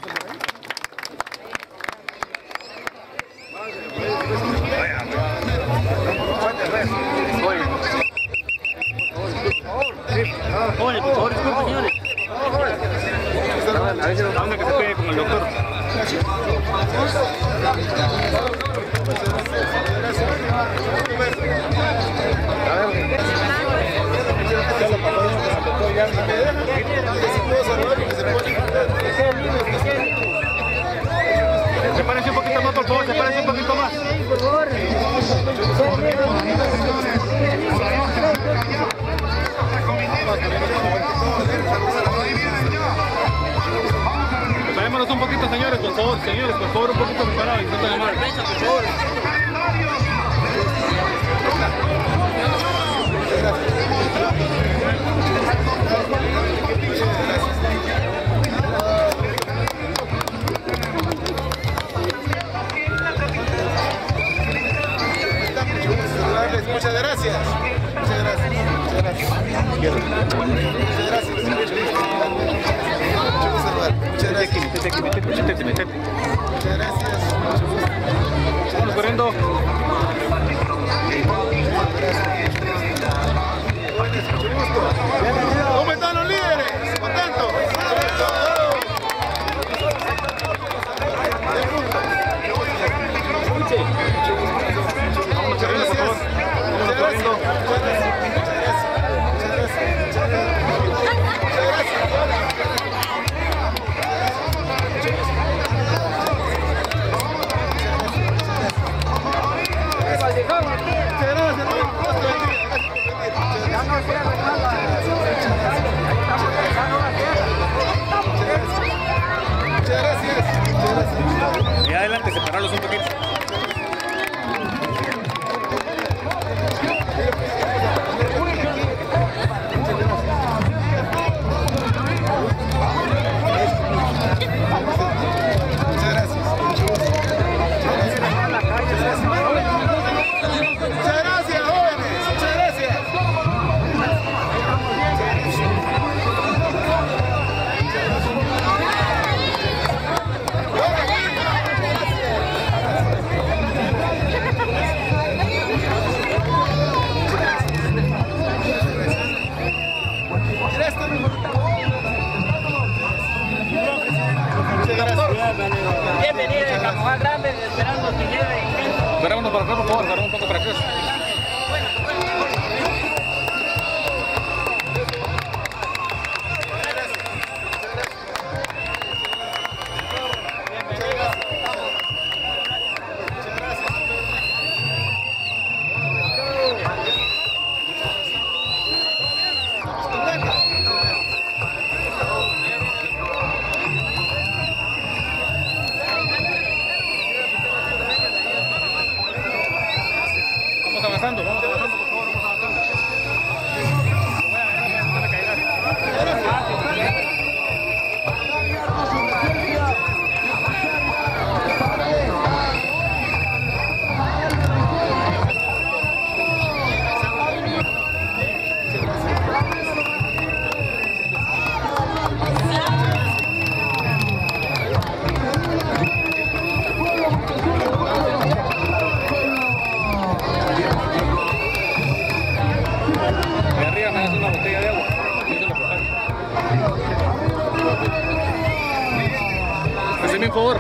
Oye, por favor, disculpen, señores. A veces la onda que se pegue con el doctor. Sepárense un poquito más, por favor, sepárense un poquito más. Por favor. Separémonos un poquito, señores, por favor, un poquito separados, no tan amables. Por favor. Muchas gracias. Muchas gracias. Muchas gracias. Muchas gracias. Muchas gracias. Muchas gracias. Vamos corriendo. ¿Cómo están los líderes? ¿Contentos? Muchas gracias. Muchas gracias. Y adelante, separarlos un poquito. Bienvenido de Campo Grande, esperando que llegue. Esperámonos para acá, por favor, esperamos un poco para acá. Vamos avanzando, por favor, vamos avanzando. De arriba me das una botella de agua. Haceme un favor.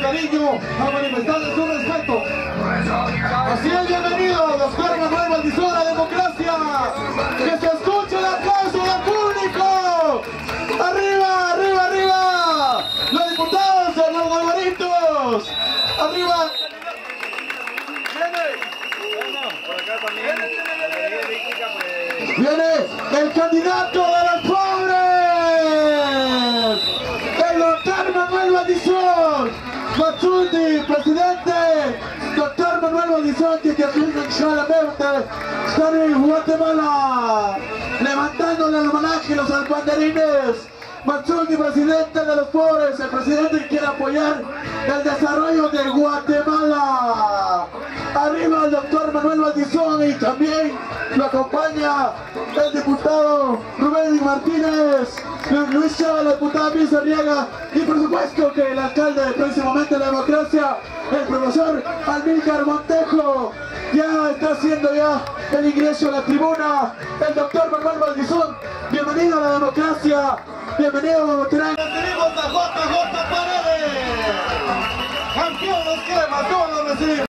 cariño, a manifestarle su respeto. Así es, bienvenido, doctor Manuel Valdizón, a la democracia. Que se escuche el aplauso del público. Arriba, arriba, arriba. Los diputados, los favoritos. Arriba. Viene el candidato de los pobres, el doctor Manuel Valdizón, Matsundi, presidente, doctor Manuel Valdizón, que claramente está en Guatemala, levantándole el homenaje a los alpanderines. Matsundi, presidente de los pobres, el presidente que quiere apoyar el desarrollo de Guatemala. Arriba el doctor Manuel Valdizón y también lo acompaña el diputado Rubén Martínez, Luis Chávez, la diputada Pisa Arriaga y por supuesto que el alcalde próximamente de la democracia, el profesor Amílcar Montejo, ya está haciendo ya el ingreso a la tribuna. El doctor Manuel Valdizón, bienvenido a la democracia, bienvenido a Terán. Recibimos a JJ Paredes, campeón de esquema, todos lo recibimos.